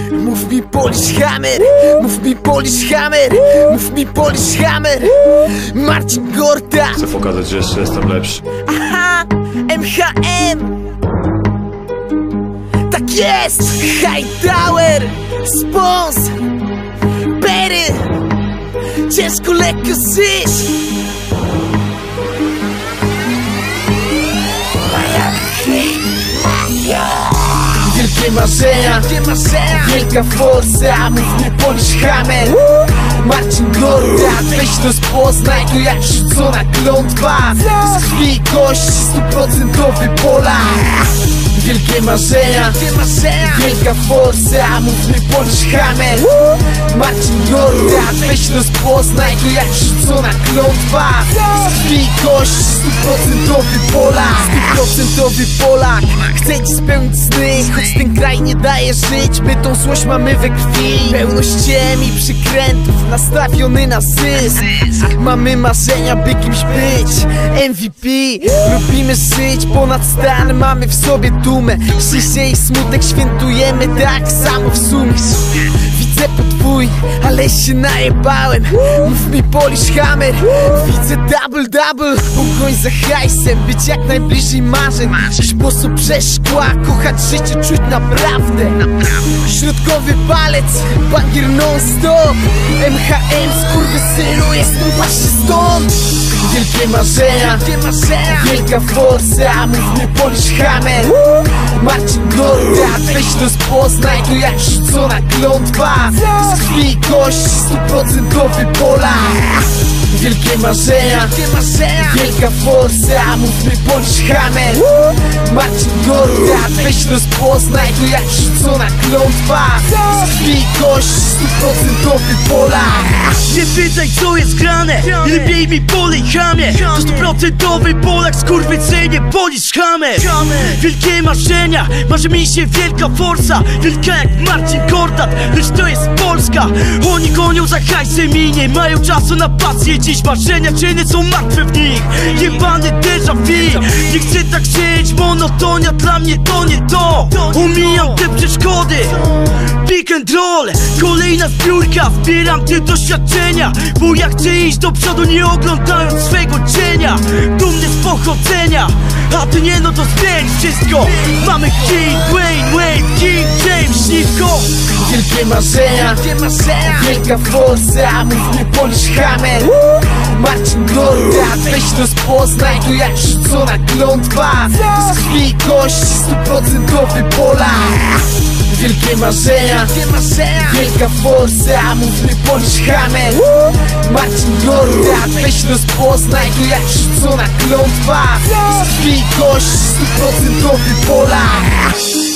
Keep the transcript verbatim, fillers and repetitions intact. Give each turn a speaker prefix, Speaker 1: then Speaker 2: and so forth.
Speaker 1: Mów mi Polish Hammer, mów mi Polish Hammer, mów mi Polish Hammer. Marcin Gorta.
Speaker 2: Chcę pokazać, że jeszcze jestem lepszy.
Speaker 1: Aha, M H M. Tak jest! Hightower, Spons, Perry. Ciężko, lekko syć. Wielkie marzenia, wielka forsa. Mów mi Polish Hammer, Marcin Gorta. Weź to rozpoznaj, to jak rzucona klątwa. Z krwi i kości, stuprocentowy Polak. Wielkie marzenia, wielka forsa. Mów mi Polish Hammer, Marcin Gorta. Weź to rozpoznaj, to jak rzucona klątwa. Z krwi i kości, stuprocentowy Polak. Stuprocentowy Polak. Chcę ci spełnić sny, choć ten kraj nie daje żyć. My tą złość mamy we krwi. Pełność ciem i przykrętów, nastawiony na zysk. Mamy marzenia, by kimś być. M V P, lubimy żyć ponad stan. Mamy w sobie dumę, szczęście i smutek świętujemy tak samo w sumie. Widzę podwój, ale się najebałem. Mów mi Polish Hammer, widzę double double. Pogoń za hajsem, być jak najbliżej marzeń. Sposób przeszkła, kochać życie, czuć naprawdę. Środkowy palec, bangier non stop. M H M, skurwysynu, jestem właśnie stąd. Wielkie marzenia, wielka forsa. Mów mi Polish Hammer, Marcin Gorta. Weź to rozpoznaj, to jak rzucona klątwa. Z krwi i kości, stuprocentowy Polak. Wielkie marzenia, wielka forsa. Mów mi Polish Hammer, Marcin Gorta. Weź to rozpoznaj, to jak rzucona klątwa. Z krwi i kości, stuprocentowy Polak.
Speaker 3: Nie pytaj, co jest grane, lepiej mi polej hamie. To stuprocentowy Polak, skurwysynie Polish Hammer. Wielkie marzenia, marzy mi się wielka forsa. Wielka jak Marcin Gorta, lecz to jest Polska. Oni gonią za hajsem i nie mają czasu na pasję. Dziś marzenia, czyny są martwe w nich. Jebany déjà vu. Nie chcę tak żyć, monotonia dla mnie to nie to. Omijam te przeszkody, pick and roll. Kolejna zbiórka, wbieram te doświadczenia. Bo ja chcę iść do przodu, nie oglądając swego cienia. Dumny z pochodzenia, a ty nie, no to zmień wszystko. Mamy King, Wayne, Wade, King, James, Śliwko.
Speaker 1: Wielkie marzenia, wielka forsa. Mów mi Polish Hammer, Marcin Gorta. Weź to rozpoznaj, to jak rzucona klątwa. Z krwi i kości, stuprocentowy Polak. Wielkie marzenia, wielka forsa. Mów mi Polish Hammer, Marcin Gorta. Weź to rozpoznaj, to jak rzucona klątwa. Z krwi i kości, stuprocentowy Polak.